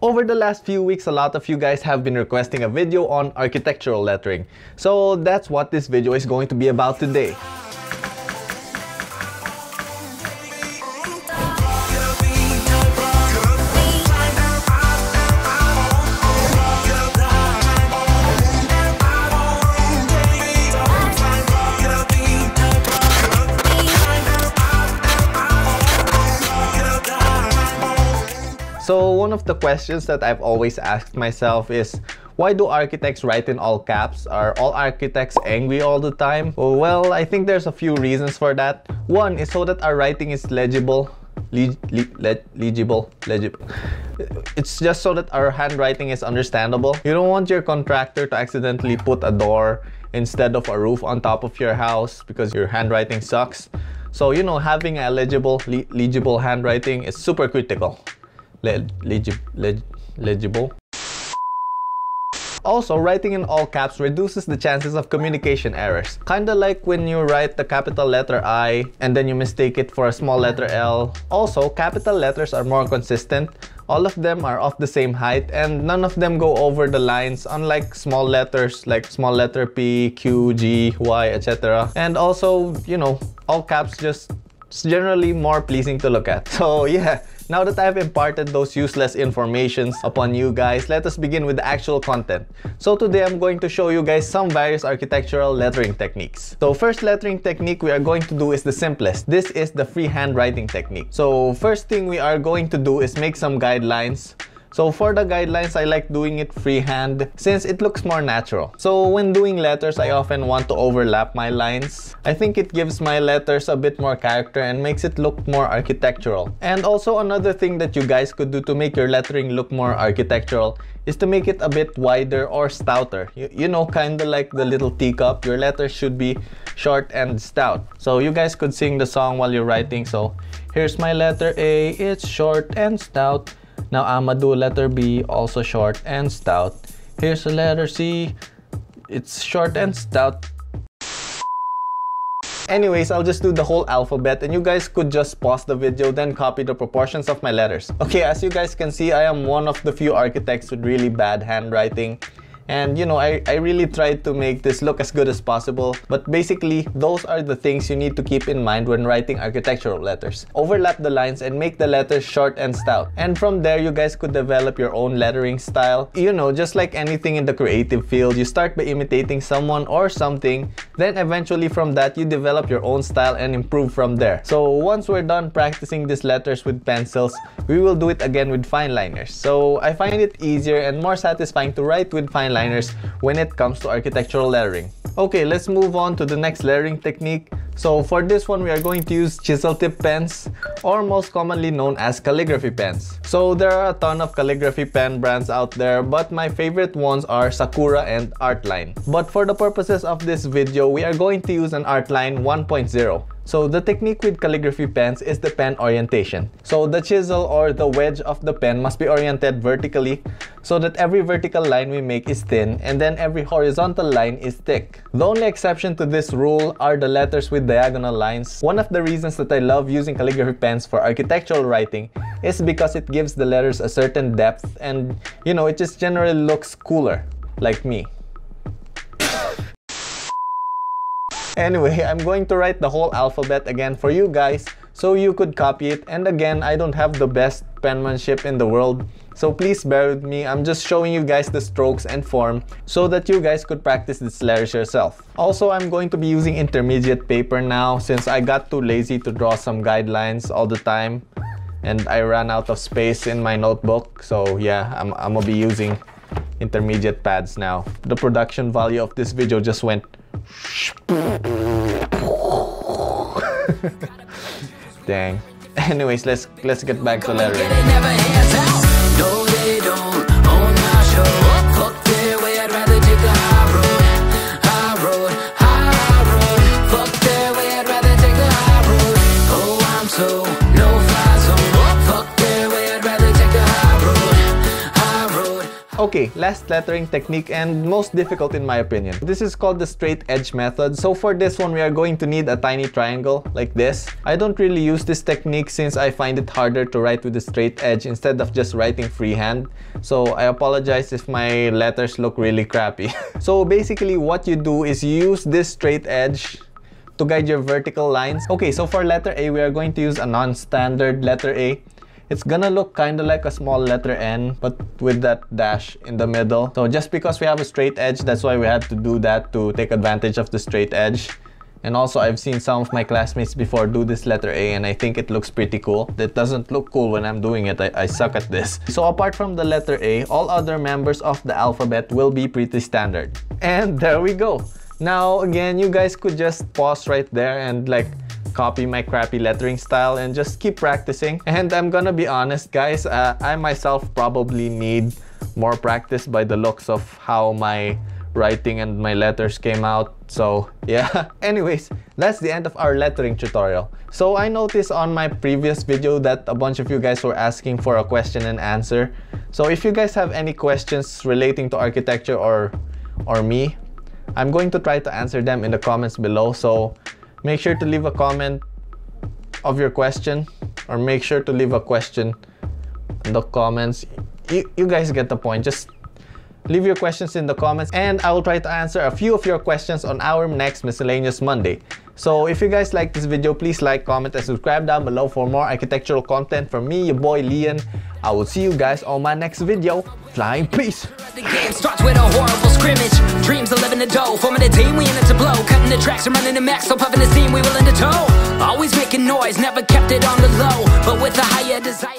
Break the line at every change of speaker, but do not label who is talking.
Over the last few weeks, a lot of you guys have been requesting a video on architectural lettering. So that's what this video is going to be about today. So one of the questions that I've always asked myself is, why do architects write in all caps? Are all architects angry all the time? Well, I think there's a few reasons for that. One is so that our writing is legible. Legible. It's just so that our handwriting is understandable. You don't want your contractor to accidentally put a door instead of a roof on top of your house because your handwriting sucks. So, you know, having a legible handwriting is super critical. Legible. Also, writing in all caps reduces the chances of communication errors. Kinda like when you write the capital letter I and then you mistake it for a small letter L. Also, capital letters are more consistent. All of them are of the same height and none of them go over the lines, unlike small letters like small letter P, Q, G, Y, etc. And also, you know, all caps just generally more pleasing to look at. So yeah, now that I've imparted those useless informations upon you guys, let us begin with the actual content. So today I'm going to show you guys some various architectural lettering techniques. So first lettering technique we are going to do is the simplest. This is the freehand writing technique. So first thing we are going to do is make some guidelines. So for the guidelines, I like doing it freehand since it looks more natural. So when doing letters, I often want to overlap my lines. I think it gives my letters a bit more character and makes it look more architectural. And also another thing that you guys could do to make your lettering look more architectural is to make it a bit wider or stouter. You know, kinda like the little teacup, your letters should be short and stout. So you guys could sing the song while you're writing. So here's my letter A, it's short and stout. Now I'ma do letter B, also short and stout. Here's the letter C, it's short and stout. Anyways, I'll just do the whole alphabet and you guys could just pause the video then copy the proportions of my letters. Okay, as you guys can see, I am one of the few architects with really bad handwriting. And you know, I really tried to make this look as good as possible. But basically, those are the things you need to keep in mind when writing architectural letters. Overlap the lines and make the letters short and stout. And from there, you guys could develop your own lettering style. You know, just like anything in the creative field, you start by imitating someone or something. Then eventually from that, you develop your own style and improve from there. So once we're done practicing these letters with pencils, we will do it again with fine liners. So I find it easier and more satisfying to write with fine liners when it comes to architectural lettering. Okay, let's move on to the next lettering technique. So for this one, we are going to use chisel tip pens, or most commonly known as calligraphy pens. So there are a ton of calligraphy pen brands out there, but my favorite ones are Sakura and Artline. But for the purposes of this video, we are going to use an Artline 1.0. So the technique with calligraphy pens is the pen orientation. So the chisel or the wedge of the pen must be oriented vertically so that every vertical line we make is thin and then every horizontal line is thick. The only exception to this rule are the letters with diagonal lines. One of the reasons that I love using calligraphy pens for architectural writing is because it gives the letters a certain depth and, you know, it just generally looks cooler, like me. Anyway, I'm going to write the whole alphabet again for you guys so you could copy it. And again, I don't have the best penmanship in the world, so please bear with me. I'm just showing you guys the strokes and form so that you guys could practice these letters yourself. Also, I'm going to be using intermediate paper now since I got too lazy to draw some guidelines all the time and I ran out of space in my notebook. So yeah, I'm gonna be using intermediate pads now. The production value of this video just went dang. Anyways, let's get back to lettering.
No, they don't own my show. Fuck their way, I'd rather take the high road. Fuck their way, I'd rather take the high road. Oh, I'm so no fly zone. Fuck their way, I'd rather take the high road.
Okay, last lettering technique and most difficult in my opinion. This is called the straight edge method. So for this one, we are going to need a tiny triangle like this. I don't really use this technique since I find it harder to write with the straight edge instead of just writing freehand. So I apologize if my letters look really crappy. So basically what you do is you use this straight edge to guide your vertical lines. Okay, so for letter A, we are going to use a non-standard letter A. It's gonna look kind of like a small letter N, but with that dash in the middle. So just because we have a straight edge, that's why we had to do that to take advantage of the straight edge. And also, I've seen some of my classmates before do this letter A, and I think it looks pretty cool. It doesn't look cool when I'm doing it. I suck at this. So apart from the letter A, all other members of the alphabet will be pretty standard. And there we go. Now, again, you guys could just pause right there and like copy my crappy lettering style and just keep practicing. And I'm gonna be honest, guys, I myself probably need more practice by the looks of how my writing and my letters came out. So yeah. Anyways, that's the end of our lettering tutorial. So I noticed on my previous video that a bunch of you guys were asking for a question and answer. So if you guys have any questions relating to architecture or me, I'm going to try to answer them in the comments below. So make sure to leave a comment of your question, or make sure to leave a question in the comments. You guys get the point. Just leave your questions in the comments and I will try to answer a few of your questions on our next Miscellaneous Monday. So if you guys like this video, please like, comment, and subscribe down below for more architectural content from me, your boy Leon. I will see you guys on my next video. Flying peace!
The game starts with a horrible scrimmage. Dreams of living the dough, forming a team, we in it to blow. Cutting the tracks and running the max, so puffing the steam, we willing to tow. Always making noise, never kept it on the low, but with a higher desire.